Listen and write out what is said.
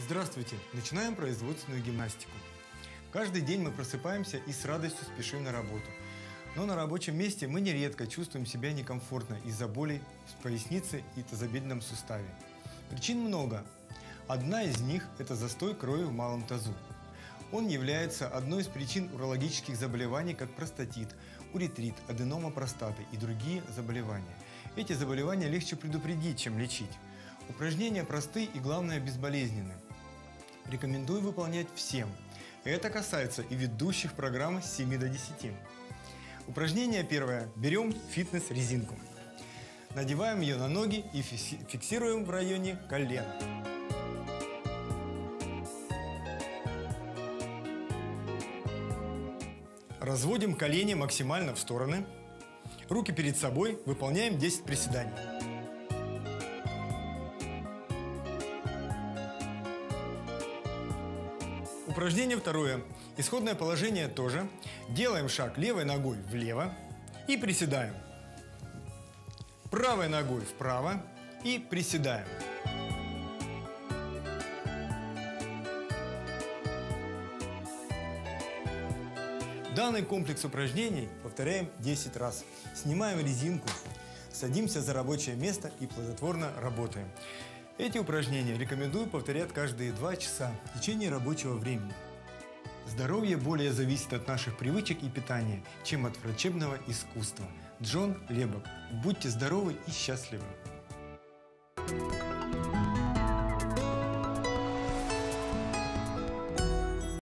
Здравствуйте! Начинаем производственную гимнастику. Каждый день мы просыпаемся и с радостью спешим на работу. Но на рабочем месте мы нередко чувствуем себя некомфортно из-за болей в пояснице и тазобедренном суставе. Причин много. Одна из них – это застой крови в малом тазу. Он является одной из причин урологических заболеваний, как простатит, уретрит, аденома простаты и другие заболевания. Эти заболевания легче предупредить, чем лечить. Упражнения просты и, главное, безболезненны. Рекомендую выполнять всем. Это касается и ведущих программы с 7 до 10. Упражнение первое. Берем фитнес-резинку. Надеваем ее на ноги и фиксируем в районе колен. Разводим колени максимально в стороны. Руки перед собой. Выполняем 10 приседаний. Упражнение второе. Исходное положение тоже. Делаем шаг левой ногой влево и приседаем. Правой ногой вправо и приседаем. Данный комплекс упражнений повторяем 10 раз. Снимаем резинку, садимся за рабочее место и плодотворно работаем. Эти упражнения рекомендую повторять каждые 2 часа в течение рабочего времени. Здоровье более зависит от наших привычек и питания, чем от врачебного искусства. Джон Лебок. Будьте здоровы и счастливы!